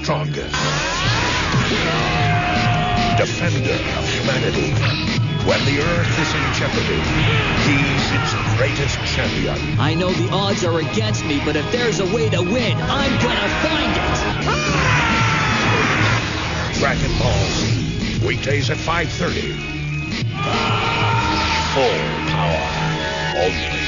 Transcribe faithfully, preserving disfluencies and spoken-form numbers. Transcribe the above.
strongest. Defender of humanity. When the Earth is in jeopardy, he's its greatest champion. I know the odds are against me, but if there's a way to win, I'm gonna find it! Dragon Ball Z, weekdays at five thirty. Full power, only